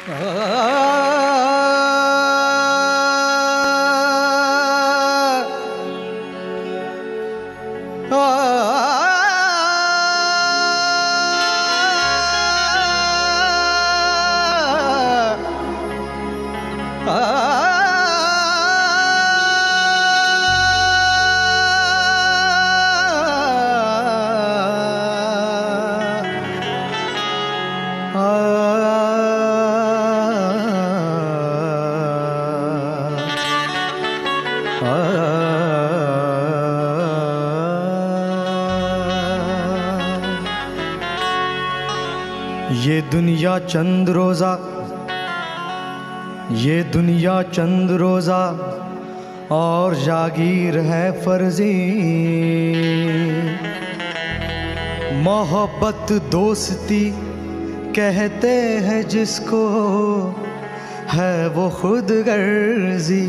ये दुनिया चंद रोज़ा, ये दुनिया चंद रोज़ा और जागीर है फर्जी। मोहब्बत दोस्ती कहते हैं जिसको, है वो खुद गर्जी।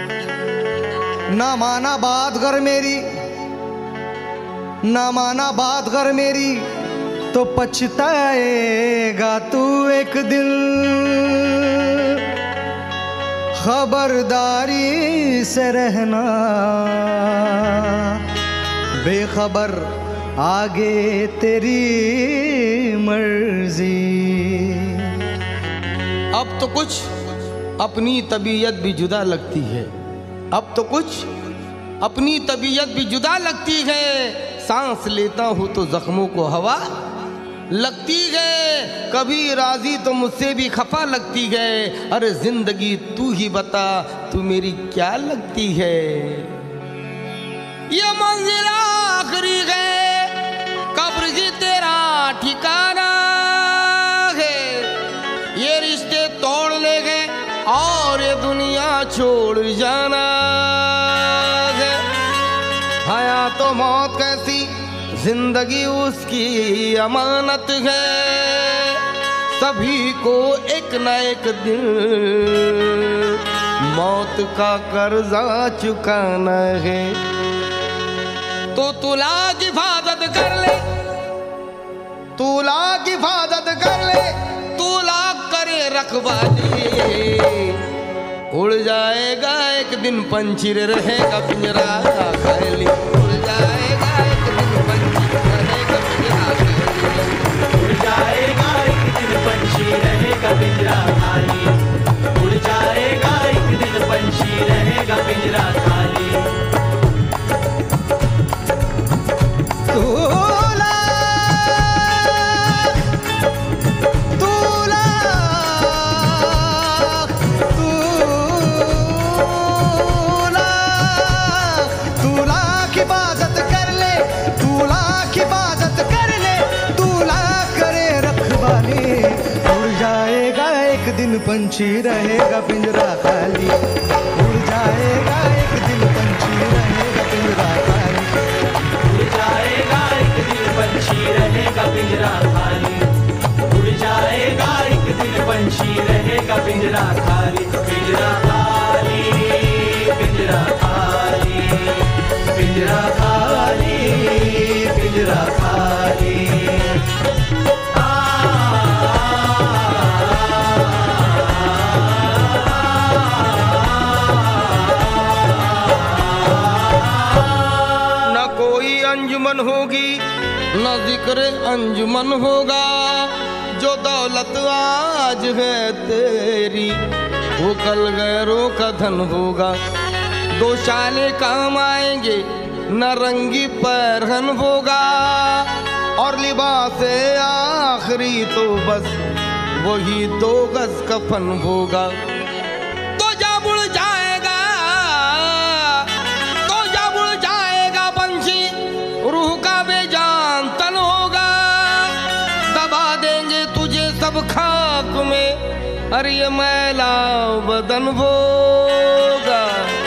ना माना बात कर मेरी, ना माना बात कर मेरी, तो पछताएगा तू एक दिन। खबरदारी से रहना, बेखबर आगे तेरी मर्जी। अब तो कुछ अपनी तबीयत भी जुदा लगती है, अब तो कुछ अपनी तबीयत भी जुदा लगती है। सांस लेता हूँ तो जख्मों को हवा लगती है, कभी राजी तो मुझसे भी खफा लगती है। अरे जिंदगी तू ही बता, तू मेरी क्या लगती है। ये मंजिल आखिरी है, कब्र ही तेरा ठिकाना है। ये रिश्ते तोड़ ले गए और ये दुनिया छोड़ जाना है। हया तो मौत कैसी, जिंदगी उसकी अमानत है। सभी को एक न एक दिन मौत का कर्जा चुकाना है। तो तुला की हिफाजत कर ले, तुला की हिफाजत कर ले, तुला करे रखवाली। उड़ जाएगा एक दिन पंछी रहेगा पिंजरा खाली। उड़ जाएगा एक दिन पंछी रहेगा पिंजरा खाली। उड़ जाएगा एक दिन पंछी रहेगा पिंजरा खाली। उड़ जाएगा एक दिन पंछी रहेगा पिंजरा खाली। पंछी रहेगा पिंजरा खाली। उड़ जाएगा एक दिन पंछी रहेगा पिंजरा खाली। उड़ जाएगा एक दिन पंछी रहेगा पिंजरा खाली। उड़ जाएगा एक दिन पंछी रहेगा पिंजरा खाली। पिंजरा खाली, पिंजरा खाली, पिंजरा खाली, पिंजरा खाली। अंजुमन होगी न जिक्र अंजुमन होगा। जो दौलत आज है तेरी, वो कल गैरों का धन होगा। दो शाले काम आएंगे न रंगी पैरहन होगा। और लिबास आखिरी तो बस वही 2 गज कफन होगा। तो जब उड़ जाएगा, तो जब उड़ जाएगा पंछी, रूह का बेजान तन होगा। दबा देंगे तुझे सब खाक में, अरे ये मैला बदन होगा।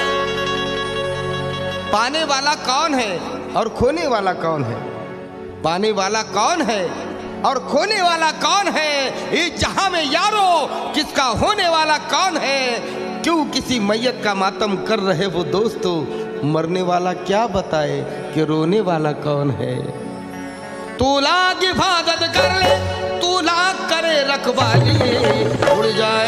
पाने वाला कौन है और खोने वाला कौन है? पाने वाला कौन है और खोने वाला कौन है? इस जहां में यारो किसका होने वाला कौन है? क्यों किसी मैयत का मातम कर रहे वो दोस्तों, मरने वाला क्या बताए कि रोने वाला कौन है। तू लाग हिफाजत कर ले, तू लाग करे रखवाली। उड़ जाए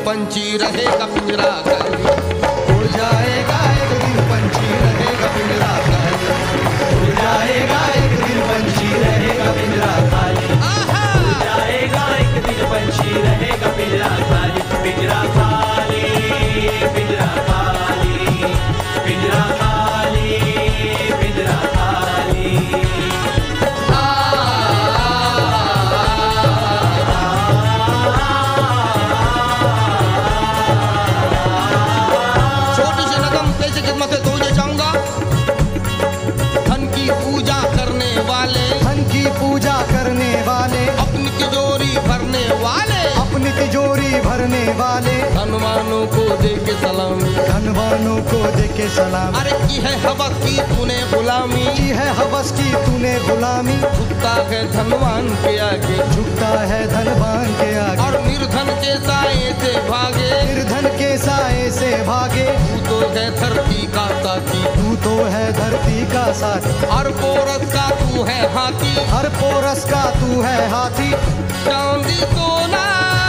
पंछी रहेगा पिंजरा खाली। उड़ जाएगा एक दिन पंछी रहेगा पिंजरा खाली। उड़ जाएगा एक दिन पंछी रहेगा पिंजरा खाली। उड़ जाएगा एक दिन पंछी रहेगा पिंजरा खाली। पिंजरा खाली, पिंजरा खाली, पिंजरा खाली, पिंजरा खाली। छोटी सी नगम कैसे खिदमत है तो ये चाहूंगा। धन की पूजा करने वाले, धन की पूजा करने वाले, अपनी तिजोरी भरने वाले, अपनी तिजोरी भरने वाले, धनवानों को दे के सलामी। धनवानों को दे के सलाम। अरे की है हवस की तूने गुलामी, की है हवस की तूने गुलामी। झुकता है धनवान के आगे, झुकता है धनवान के आगे, और निर्धन के साए से भागे। निर्धन के साए से भागे। तू तो है धरती का साथी, तू तो है धरती का साथी, हर पोरस का तू है हाथी। हर पोरस का तू है हाथी। चांदी सोना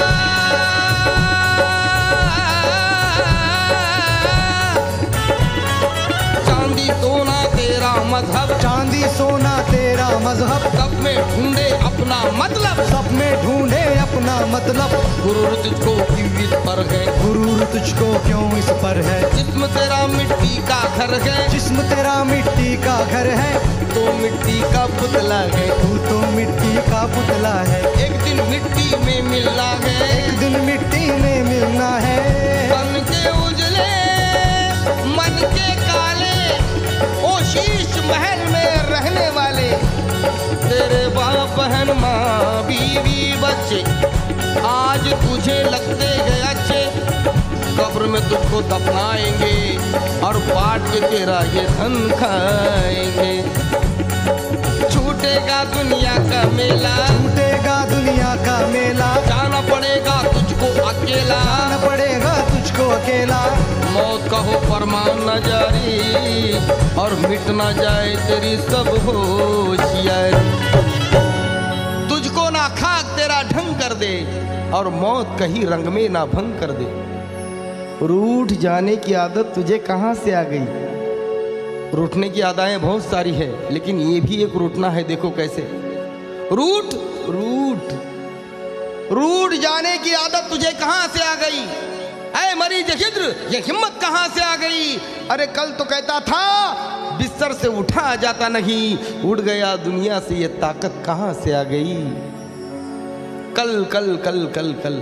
चांदी सोना तेरा मजहब, चांदी सोना तेरा मजहब, सब में ढूंढे अपना मतलब। सब में ढूंढे अपना मतलब। गुरु तुझको क्यों इस पर है, गुरु तुझको क्यों इस पर है। जिस्म तेरा मिट्टी का घर है, जिस्म तेरा मिट्टी का घर है, तो मिट्टी का पुतला है। तू तो मिट्टी का पुतला है। एक दिन मिट्टी में मिलना है, एक दिन मिट्टी में मिलना है। बन के उजले मन के काले, ओ शीश महल में रहने वाले। तेरे बाप बहन माँ बीवी बच्चे आज तुझे लगते हैं अच्छे। कब्र में तुझको दफनाएंगे और बांट के तेरा ये धन खाएंगे। छूटेगा दुनिया का मेला, छूटेगा दुनिया का मेला, जाना पड़ेगा तुझको अकेला। जाना पड़ेगा तुझको अकेला। मौत का हो फरमान न जारी, और मिट न जाए तेरी सब होशियारी। तुझको ना खाक तेरा ढंग कर दे, और मौत कहीं रंग में ना भंग कर दे। रूठ जाने की आदत तुझे कहाँ से आ गई। रूठने की आदाएं बहुत सारी है, लेकिन ये भी एक रूठना है। देखो कैसे रूठ रूठ रूठ जाने की आदत तुझे कहाँ से आ गई। ऐ मरीज हिज्र, ये हिम्मत कहाँ से आ गई। अरे कल तो कहता था बिस्तर से उठा जाता नहीं, उड़ गया दुनिया से, ये ताकत कहाँ से आ गई। कल कल कल कल कल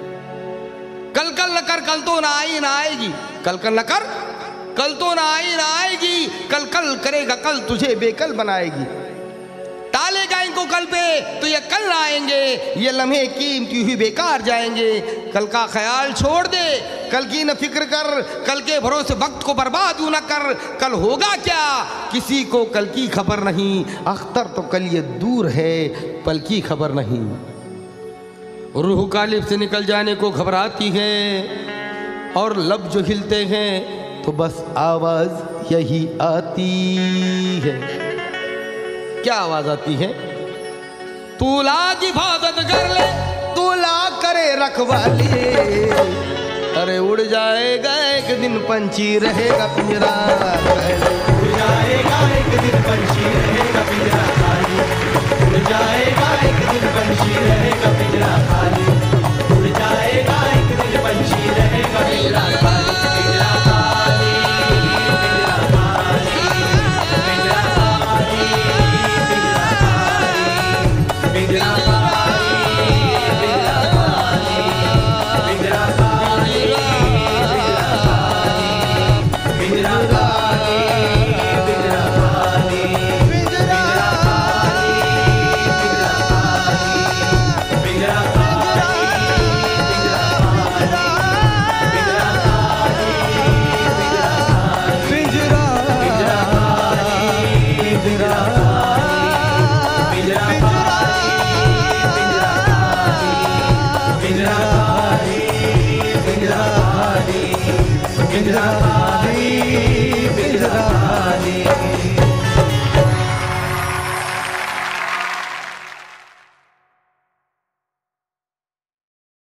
कल कल न कर, कल तो ना आई ना आएगी। कल कल न कर, कल तो ना आई ना आएगी। कल कल करेगा, कल तुझे बेकल बनाएगी। टालेगा इनको कल पे तो ये कल आएंगे, ये लम्हे कीमती हुई बेकार जाएंगे। कल का ख्याल छोड़ दे, कल की न फिक्र कर, कल के भरोसे वक्त को बर्बाद न कर। कल होगा क्या किसी को कल की खबर नहीं, अख्तर तो कल ये दूर है, पल की खबर नहीं। रूह कालिब से निकल जाने को घबराती है, और लब जो हिलते हैं तो बस आवाज यही आती है। क्या आवाज आती है। तू लाज हिफाजत कर ले, तू ला करे रखवाली। अरे उड़ जाएगा एक दिन पंछी रहेगा पिंजरा खाली। उड़ जाएगा एक दिन पंछी रहेगा पिंजरा खाली। उड़ जाएगा एक दिन पंछी रहेगा पिंजरा खाली। उड़ जाएगा एक दिन पंछी रहेगा पिंजरा खाली। पिंजरा खाली, पिंजरा खाली, पिंजरा खाली, पिंजरा खाली, पिंजरा खाली, पिंजरा खाली, पिंजरा खाली, पिंजरा खाली, पिंजरा पिंजरा